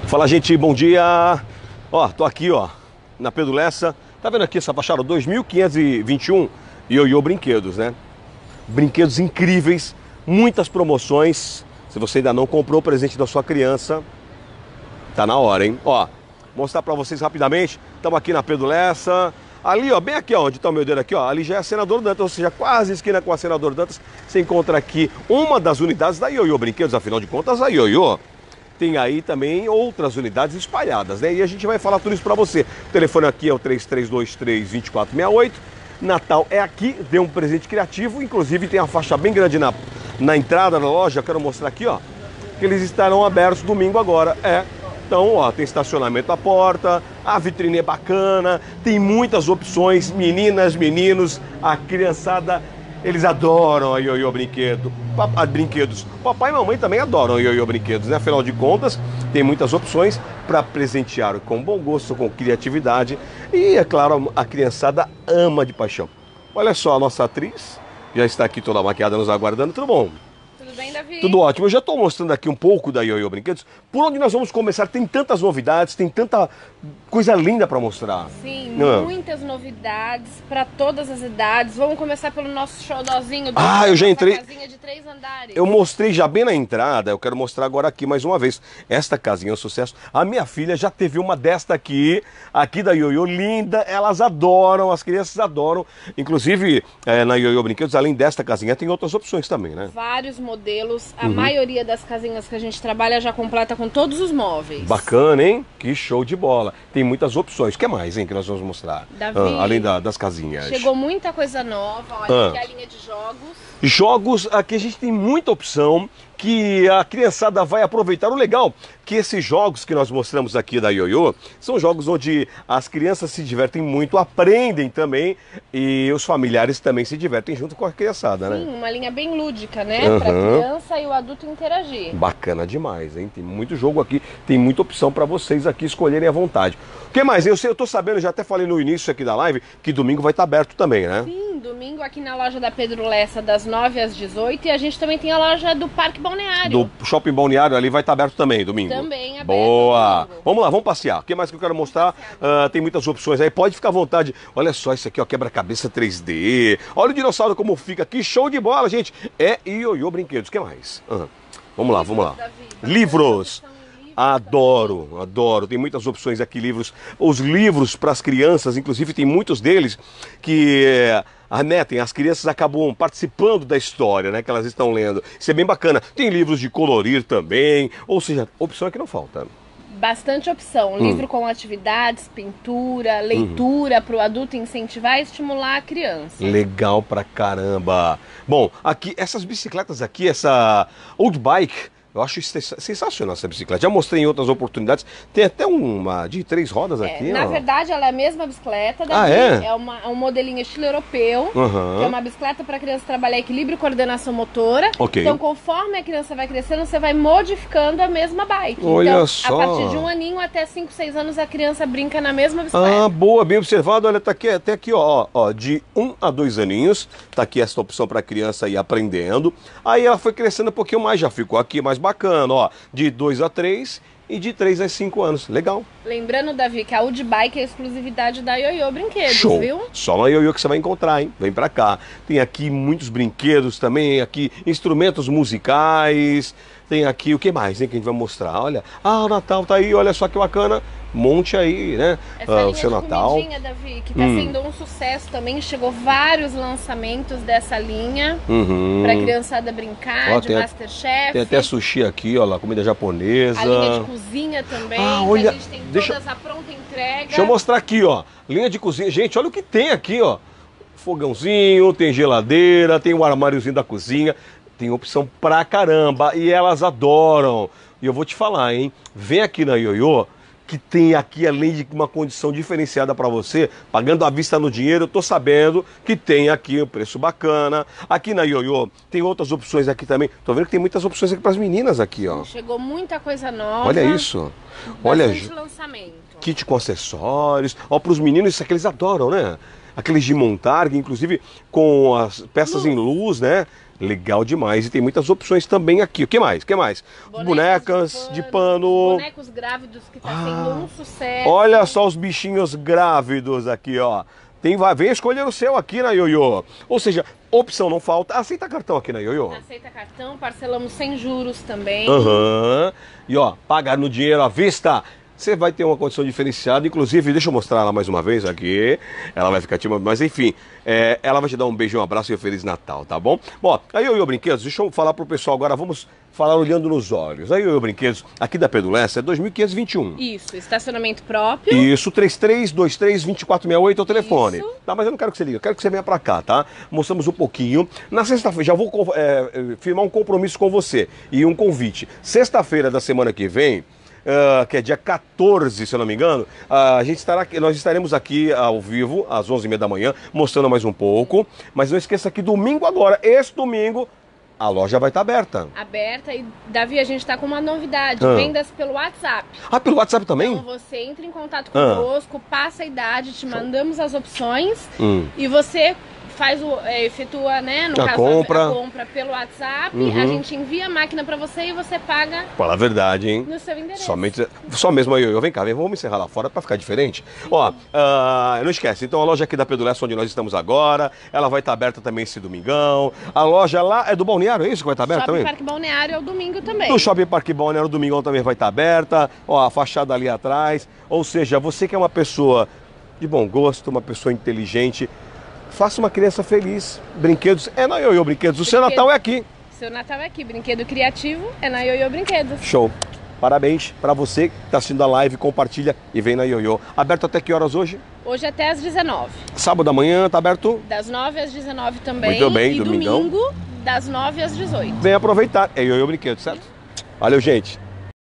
Fala, gente, bom dia. Ó, tô aqui, ó, na Pedro Lessa. Tá vendo aqui essa fachada 2521 Ioiô Brinquedos, né? Brinquedos incríveis, muitas promoções. Se você ainda não comprou o presente da sua criança, tá na hora, hein? Ó, mostrar pra vocês rapidamente. Estamos aqui na Pedro Lessa. Ali, ó, bem aqui, ó, onde tá o meu dedo aqui, ó, ali já é a Senador Dantas, ou seja, quase esquina com a Senador Dantas. Você encontra aqui uma das unidades da Ioiô Brinquedos, afinal de contas, a Ioiô tem aí também outras unidades espalhadas, né? E a gente vai falar tudo isso pra você. O telefone aqui é o 3323-2468. Natal é aqui, dê um presente criativo. Inclusive tem uma faixa bem grande na entrada da loja. Eu quero mostrar aqui, ó, que eles estarão abertos domingo agora. Então, ó, tem estacionamento à porta, a vitrine é bacana, tem muitas opções, meninas, meninos, a criançada, eles adoram a Ioiô Brinquedos. Papai e mamãe também adoram a Ioiô Brinquedos, né? Afinal de contas, tem muitas opções para presentear com bom gosto, com criatividade. E, é claro, a criançada ama de paixão. Olha só, a nossa atriz já está aqui toda maquiada nos aguardando. Tudo bom? Tudo bem, Davi? Tudo ótimo. Eu já estou mostrando aqui um pouco da Ioiô Brinquedos. Por onde nós vamos começar? Tem tantas novidades, tem tanta coisa linda para mostrar. Sim, muitas novidades para todas as idades. Vamos começar pelo nosso xodózinho. Eu já entrei. Casinha de 3 andares. Eu mostrei já bem na entrada, eu quero mostrar agora aqui mais uma vez. Esta casinha é um sucesso. A minha filha já teve uma desta aqui da Ioiô, linda. Elas adoram, as crianças adoram. Inclusive, na Ioiô Brinquedos, além desta casinha, tem outras opções também, né? Vários modelos. A maioria das casinhas que a gente trabalha já completa com todos os móveis. Bacana, hein? Que show de bola. Tem muitas opções. O que mais, hein, que nós vamos mostrar? Davi, além das casinhas. Chegou muita coisa nova. Olha aqui a linha de jogos. Jogos, aqui a gente tem muita opção que a criançada vai aproveitar. O legal que esses jogos que nós mostramos aqui da Ioiô são jogos onde as crianças se divertem muito, aprendem também e os familiares também se divertem junto com a criançada, né? Sim, uma linha bem lúdica, né? Para a criança e o adulto interagir. Bacana demais, hein? Tem muito jogo aqui, tem muita opção para vocês aqui escolherem à vontade. O que mais? Eu tô sabendo, já até falei no início aqui da live, que domingo vai estar aberto também, né? Sim, domingo aqui na loja da Pedro Lessa, das 9 às 18, e a gente também tem a loja do Parque Balneário. Do Shopping Balneário ali vai estar aberto também, domingo. Também aberto. Boa! Domingo. Vamos lá, vamos passear. O que mais que eu quero mostrar? Tem muitas opções aí, pode ficar à vontade. Olha só isso aqui, ó, quebra-cabeça 3D. Olha o dinossauro como fica aqui, show de bola, gente. É Ioiô Brinquedos. O que mais? Vamos lá, vamos lá. Livros. Adoro, adoro. Tem muitas opções aqui, livros. Os livros para as crianças, inclusive tem muitos deles que remetem, as crianças acabam participando da história, né, que elas estão lendo. Isso é bem bacana. Tem livros de colorir também, ou seja, opção é que não falta. Bastante opção. Livro com atividades, pintura, leitura para o adulto incentivar e estimular a criança. Legal pra caramba. Bom, aqui, essas bicicletas aqui, essa Old Bike, eu acho sensacional essa bicicleta. Já mostrei em outras oportunidades. Tem até uma de 3 rodas aqui. Na verdade, ela é a mesma bicicleta. É um modelinho estilo europeu. Que é uma bicicleta para a criança trabalhar equilíbrio e coordenação motora. Então, conforme a criança vai crescendo, você vai modificando a mesma bike. Olha então, só. A partir de 1 aninho até 5, 6 anos, a criança brinca na mesma bicicleta. Boa, bem observado. Olha, tá aqui, até aqui, ó, de 1 a 2 aninhos. Tá aqui essa opção para a criança ir aprendendo. Aí ela foi crescendo um pouquinho mais, já ficou aqui mais bacana, ó, de 2 a 3 e de 3 a 5 anos. Legal. Lembrando, Davi, que a Old Bike é a exclusividade da Ioiô Brinquedos, show. Viu? Só na Ioiô que você vai encontrar, hein? Vem pra cá. Tem aqui muitos brinquedos também, aqui instrumentos musicais. Tem aqui, o que mais, hein, que a gente vai mostrar? Olha, o Natal tá aí, olha só que bacana. Monte aí, né? Essa o seu linha Natal. de comidinha, Davi, que tá sendo um sucesso também. Chegou vários lançamentos dessa linha pra criançada brincar, de Masterchef. Tem até sushi aqui, ó lá, comida japonesa. A linha de cozinha também, olha, que a gente tem todas a pronta entrega. Deixa eu mostrar aqui, ó. Linha de cozinha. Gente, olha o que tem aqui, ó. Fogãozinho, tem geladeira, tem um armáriozinho da cozinha. Tem opção pra caramba e elas adoram. E eu vou te falar, hein? Vem aqui na Ioiô, que tem aqui, além de uma condição diferenciada para você, pagando à vista no dinheiro, eu tô sabendo que tem aqui um preço bacana. Aqui na Ioiô tem outras opções aqui também. Tô vendo que tem muitas opções aqui para as meninas aqui, ó. Chegou muita coisa nova. Olha isso. Olha, lançamento. kit com acessórios. Ó, para os meninos, isso aqui eles adoram, né? aqueles de montar, inclusive com as peças em luz, né? Legal demais. E tem muitas opções também aqui. O que mais? Bonecas de pano. Bonecos grávidos que tá sendo um sucesso. Olha só os bichinhos grávidos aqui, ó. Vem escolher o seu aqui na Ioiô. Ou seja, opção não falta. Aceita cartão aqui na Ioiô? Aceita cartão, parcelamos sem juros também. E ó, pagar no dinheiro à vista. Você vai ter uma condição diferenciada, inclusive, deixa eu mostrar ela mais uma vez aqui. Ela vai ficar tímida, mas enfim, ela vai te dar um beijo, um abraço e um Feliz Natal, tá bom? Bom, a Ioiô Brinquedos, deixa eu falar pro pessoal agora, vamos falar olhando nos olhos. A Ioiô Brinquedos, aqui da Pedro Lessa, é 2521. Isso, estacionamento próprio. Isso, 3323-2468 é o telefone. Isso. Tá, mas eu não quero que você ligue, eu quero que você venha pra cá, tá? Mostramos um pouquinho. Na sexta-feira, já vou firmar um compromisso com você e um convite. Sexta-feira da semana que vem, que é dia 14, se eu não me engano, nós estaremos aqui ao vivo, às 11h30 da manhã, mostrando mais um pouco. Mas não esqueça que domingo agora, esse domingo, a loja vai estar aberta. Aberta e, Davi, a gente está com uma novidade, vendas pelo WhatsApp. Ah, pelo WhatsApp também? Então você entra em contato conosco, passa a idade, te mandamos as opções e você efetua, né, no caso, a compra pelo WhatsApp, a gente envia a máquina para você e você paga. Fala a verdade, hein? No seu endereço. Só mesmo aí, vem cá, vamos encerrar lá fora para ficar diferente. Ó, não esquece, então a loja aqui da Pedro Lessa, onde nós estamos agora, ela vai estar aberta também esse domingão. A loja lá é do Balneário, é isso que vai estar aberta também? Shopping Parque Balneário é o domingo também. No Shopping Parque Balneário, o domingão também vai estar aberta. Ó, a fachada ali atrás. Ou seja, você que é uma pessoa de bom gosto, uma pessoa inteligente, faça uma criança feliz. Brinquedos é na Ioiô Brinquedos. O seu Natal é aqui. Seu Natal é aqui. Brinquedo criativo é na Ioiô Brinquedos. Show. Parabéns para você que está assistindo a live, compartilha e vem na Ioiô. Aberto até que horas hoje? Hoje até às 19. Sábado amanhã tá aberto? Das 9 às 19 também. Muito bem, e domingão. Domingo das 9 às 18. Vem aproveitar. É Ioiô Brinquedos, certo? Valeu, gente.